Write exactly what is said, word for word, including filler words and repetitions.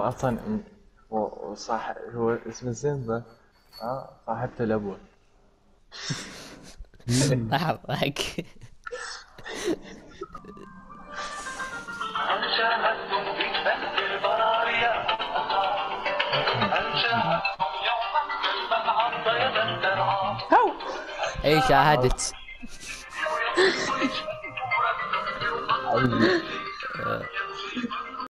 اصلا وصح هو اسمه سيمبا. اه صاحبته الابوه. راح اضحك. أنشأتم في فلك البرارية، أنشأتم يوما كلبا عض يدا ترعى. هاو. اي شاهدت. حبيبي.